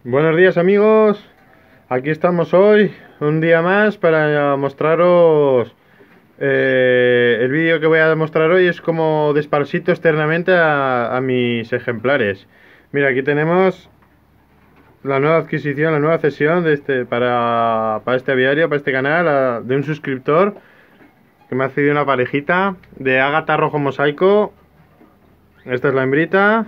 Buenos días amigos, aquí estamos hoy, un día más para mostraros el vídeo que voy a mostrar hoy es como desparasito externamente a mis ejemplares. Mira, aquí tenemos la nueva adquisición, la nueva cesión de para este aviario, para este canal, de un suscriptor que me ha cedido una parejita de ágata rojo mosaico. Esta es la hembrita,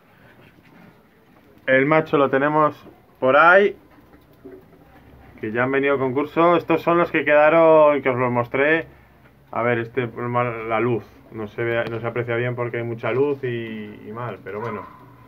el macho lo tenemos por ahí, que ya han venido concurso. Estos son los que quedaron, que os los mostré. A ver, la luz no se ve, no se aprecia bien porque hay mucha luz y mal, pero bueno.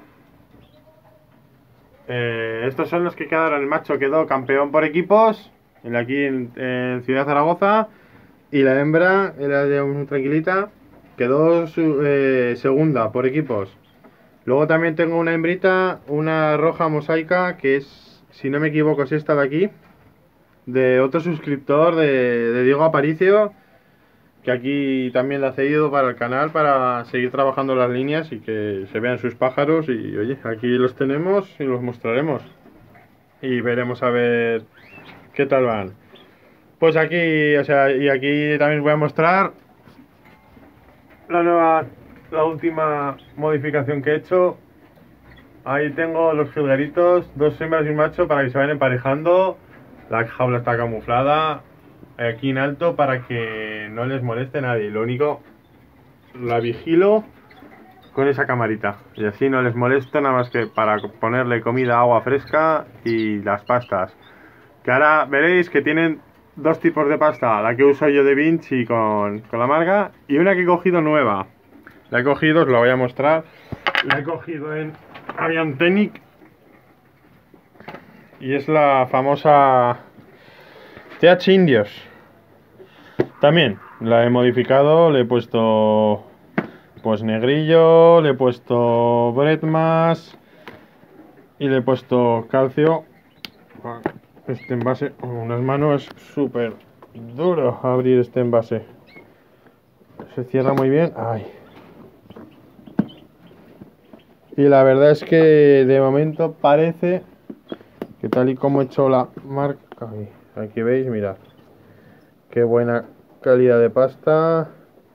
Estos son los que quedaron. El macho quedó campeón por equipos aquí en Ciudad Zaragoza, y la hembra era de muy tranquilita, quedó segunda por equipos. Luego también tengo una hembrita, una roja mosaica, que es, si no me equivoco, es esta de aquí, de otro suscriptor de Diego Aparicio, que aquí también la ha cedido para el canal para seguir trabajando las líneas y que se vean sus pájaros. Y oye, aquí los tenemos y los mostraremos y veremos a ver qué tal van. Pues aquí, o sea, y aquí también os voy a mostrar la última modificación que he hecho. Ahí tengo los jilgueritos, dos hembras y un macho, para que se vayan emparejando. La jaula está camuflada aquí en alto para que no les moleste nadie. Lo único, la vigilo con esa camarita y así no les molesto, nada más que para ponerle comida, agua fresca y las pastas, que ahora veréis que tienen dos tipos de pasta: la que uso yo de Vinci con la marga, y una que he cogido nueva. La he cogido, os la voy a mostrar. La he cogido en Aviantenic y es la famosa TH Indios. También la he modificado, le he puesto pues negrillo, le he puesto bretmas y le he puesto calcio. Este envase con unas manos es súper duro abrir este envase. Se cierra muy bien. Ay. Y la verdad es que de momento parece que, tal y como he hecho la marca, aquí veis, mirad qué buena calidad de pasta.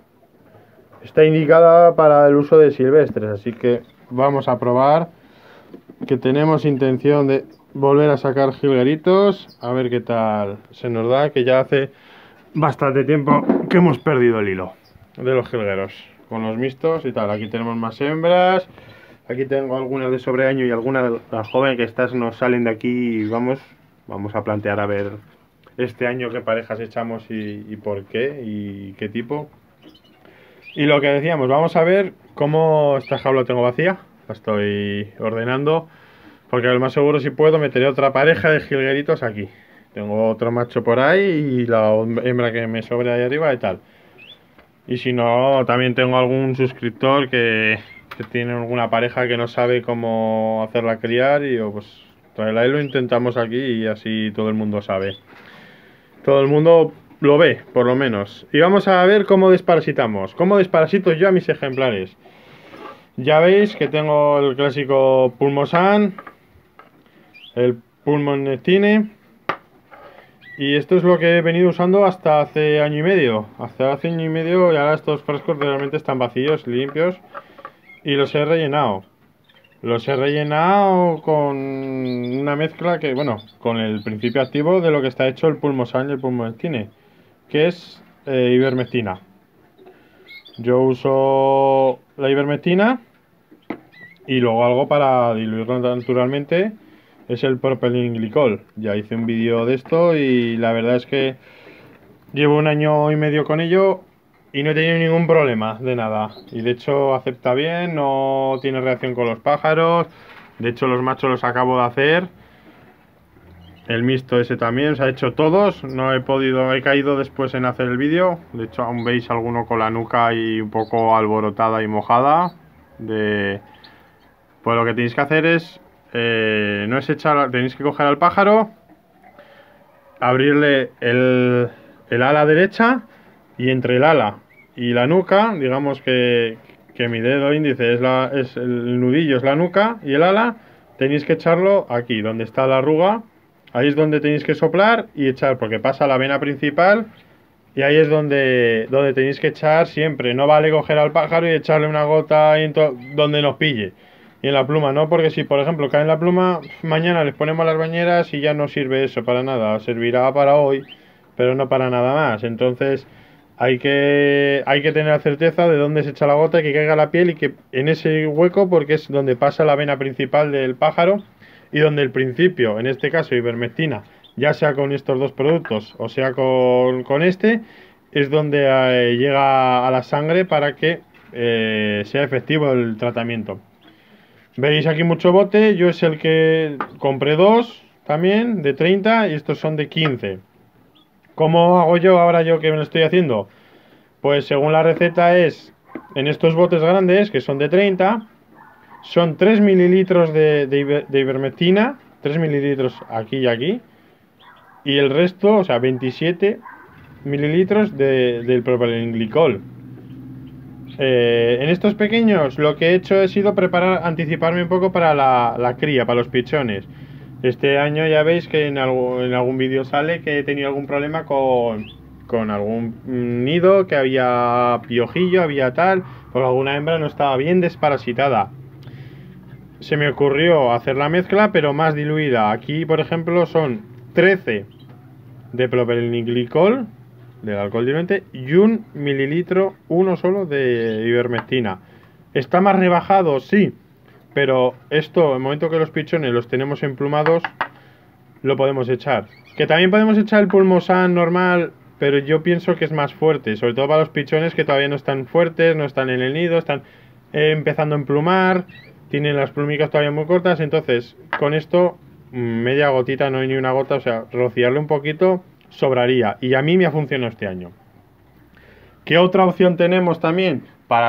Está indicada para el uso de silvestres, así que vamos a probar, que tenemos intención de volver a sacar jilgueritos, a ver qué tal se nos da, que ya hace bastante tiempo que hemos perdido el hilo de los jilgueros con los mixtos y tal. Aquí tenemos más hembras, aquí tengo algunas de sobreaño y algunas de la joven, que estas nos salen de aquí, y vamos a plantear a ver este año qué parejas echamos y por qué y qué tipo. Y lo que decíamos, vamos a ver cómo esta jaula tengo vacía, la estoy ordenando, porque lo más seguro, si puedo, meteré otra pareja de jilgueritos aquí. Tengo otro macho por ahí y la hembra que me sobra ahí arriba y tal. Y si no, también tengo algún suscriptor que tiene alguna pareja que no sabe cómo hacerla criar, y yo, pues traerla y lo intentamos aquí, y así todo el mundo sabe. Todo el mundo lo ve, por lo menos. Y vamos a ver cómo desparasitamos. ¿Cómo desparasito yo a mis ejemplares? Ya veis que tengo el clásico Pulmosan, el Pulmonectine, y esto es lo que he venido usando hasta hace año y medio. Hasta hace año y medio, y ahora estos frascos realmente están vacíos, limpios, y los he rellenado. Los he rellenado con una mezcla que, bueno, con el principio activo de lo que está hecho el Pulmosan y el Pulmonectine, que es ivermectina. Yo uso la ivermectina y luego algo para diluirlo naturalmente, es el propilenglicol. Ya hice un vídeo de esto y la verdad es que llevo un año y medio con ello y no he tenido ningún problema de nada. Y de hecho acepta bien, no tiene reacción con los pájaros. De hecho los machos los acabo de hacer. El mixto ese también, se ha hecho todos. No he podido, he caído después en hacer el vídeo. De hecho aún veis alguno con la nuca ahí un poco alborotada y mojada. Pues lo que tenéis que hacer es, no es echar, tenéis que coger al pájaro, abrirle el ala derecha, y entre el ala y la nuca, digamos que mi dedo índice es el nudillo, es la nuca, y el ala, tenéis que echarlo aquí, donde está la arruga. Ahí es donde tenéis que soplar y echar, porque pasa la vena principal. Y ahí es donde tenéis que echar siempre. No vale coger al pájaro y echarle una gota ahí donde nos pille. Y en la pluma, ¿no? Porque si, por ejemplo, cae en la pluma, mañana les ponemos las bañeras y ya no sirve eso para nada. Servirá para hoy, pero no para nada más. Entonces, hay que tener la certeza de dónde se echa la gota, que caiga la piel y que en ese hueco, porque es donde pasa la vena principal del pájaro y donde el principio, en este caso ivermectina, ya sea con estos dos productos o sea con este, es donde llega a la sangre para que sea efectivo el tratamiento. Veis aquí mucho bote, yo es el que compré dos también de 30 y estos son de 15. ¿Cómo hago yo ahora yo que me lo estoy haciendo? Pues según la receta es, en estos botes grandes, que son de 30, son 3 mililitros de ivermectina, 3 mililitros aquí y aquí, y el resto, o sea, 27 mililitros del propilenglicol. En estos pequeños lo que he hecho ha sido anticiparme un poco para la cría, para los pichones. Este año ya veis que en algún vídeo sale que he tenido algún problema con algún nido, que había piojillo, había tal, porque alguna hembra no estaba bien desparasitada. Se me ocurrió hacer la mezcla, pero más diluida. Aquí, por ejemplo, son 13 de propilenglicol, del alcohol diluente, y 1 mililitro, uno solo, de ivermectina. ¿Está más rebajado? Sí, pero esto, en el momento que los pichones los tenemos emplumados, lo podemos echar. Que también podemos echar el pulmosan normal, pero yo pienso que es más fuerte, sobre todo para los pichones que todavía no están fuertes, no están en el nido, están empezando a emplumar, tienen las plumicas todavía muy cortas. Entonces con esto media gotita, no hay ni una gota, o sea, rociarle un poquito sobraría, y a mí me ha funcionado este año. ¿Qué otra opción tenemos también?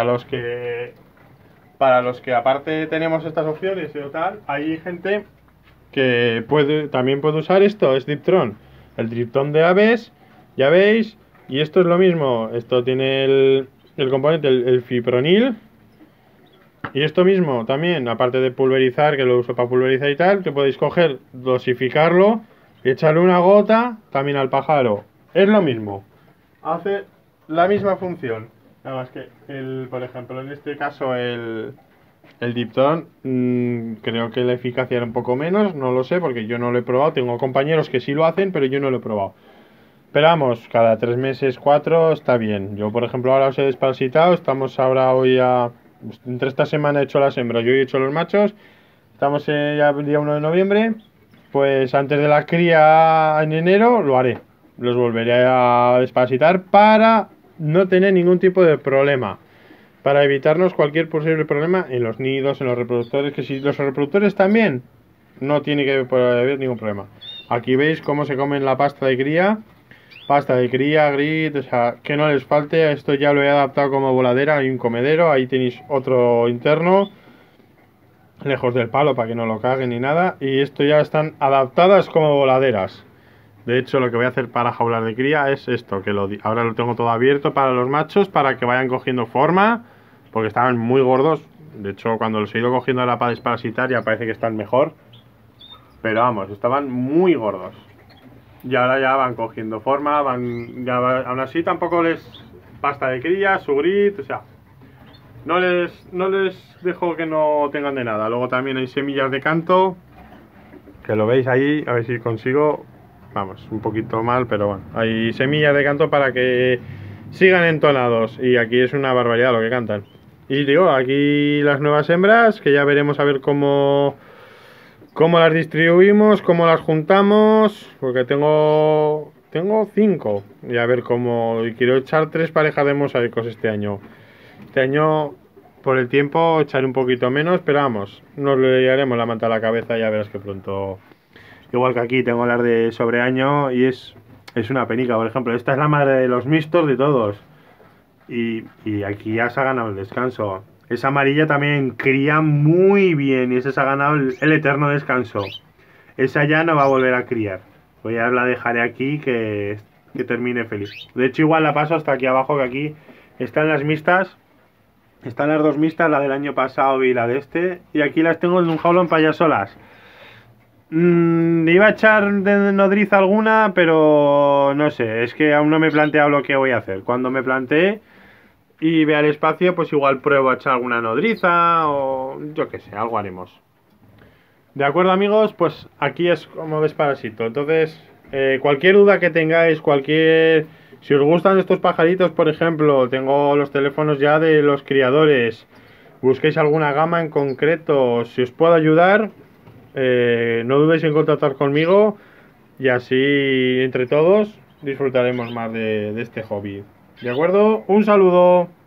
Para los que aparte tenemos estas opciones y tal, hay gente que también puede usar esto, es Diptron, el Diptron de aves, ya veis, y esto es lo mismo, esto tiene el componente, el fipronil, y esto mismo también, aparte de pulverizar, que lo uso para pulverizar y tal, que podéis coger, dosificarlo y echarle una gota también al pájaro. Es lo mismo, hace la misma función. Nada más que, por ejemplo, en este caso el Dipton, creo que la eficacia era un poco menos, no lo sé porque yo no lo he probado. Tengo compañeros que sí lo hacen, pero yo no lo he probado. Pero vamos, cada 3 meses, 4 está bien. Yo, por ejemplo, ahora os he desparasitado. Estamos ahora entre esta semana he hecho las hembras, yo he hecho los machos. Estamos ya el día 1 de noviembre. Pues antes de la cría en enero lo haré. Los volveré a desparasitar para no tener ningún tipo de problema. Para evitarnos cualquier posible problema en los nidos, en los reproductores. Que si los reproductores también, no tiene que haber ningún problema. Aquí veis cómo se comen la pasta de cría. Pasta de cría, grit, o sea, que no les falte. Esto ya lo he adaptado como voladera. Hay un comedero, ahí tenéis otro interno, lejos del palo para que no lo caguen ni nada. Y esto ya están adaptadas como voladeras. De hecho, lo que voy a hacer para jaular de cría es esto, que ahora lo tengo todo abierto para los machos, para que vayan cogiendo forma, porque estaban muy gordos. De hecho, cuando los he ido cogiendo ahora para desparasitar ya parece que están mejor. Pero vamos, estaban muy gordos. Y ahora ya van cogiendo forma, aún así tampoco les pasta de cría, su grit, o sea, no les dejo que no tengan de nada. Luego también hay semillas de canto, que lo veis ahí, a ver si consigo, vamos, un poquito mal, pero bueno, hay semillas de canto para que sigan entonados, y aquí es una barbaridad lo que cantan. Y digo, aquí las nuevas hembras, que ya veremos a ver cómo las distribuimos, cómo las juntamos, porque tengo 5, y a ver cómo, y quiero echar 3 parejas de mosaicos este año. Este año, por el tiempo, echaré un poquito menos, pero vamos, nos le haremos la manta a la cabeza y ya verás que pronto. Igual que aquí tengo las de sobreaño y es una penica. Por ejemplo, esta es la madre de los mixtos de todos, y aquí ya se ha ganado el descanso. Esa amarilla también cría muy bien y esa se ha ganado el eterno descanso. Esa ya no va a volver a criar. Pues ya la dejaré aquí que termine feliz. De hecho, igual la paso hasta aquí abajo, que aquí están las mixtas. Están las dos mixtas, la del año pasado y la de este. Y aquí las tengo en un jaulón para ellas solas. Iba a echar de nodriza alguna, pero no sé, es que aún no me he planteado lo que voy a hacer. Cuando me plantee y vea el espacio, pues igual pruebo a echar alguna nodriza o yo qué sé, algo haremos. De acuerdo, amigos, pues aquí es como Desparasito. Entonces, cualquier duda que tengáis, cualquier... Si os gustan estos pajaritos, por ejemplo, tengo los teléfonos ya de los criadores. Busquéis alguna gama en concreto, si os puedo ayudar, no dudéis en contactar conmigo y así entre todos disfrutaremos más de este hobby. ¿De acuerdo? Un saludo.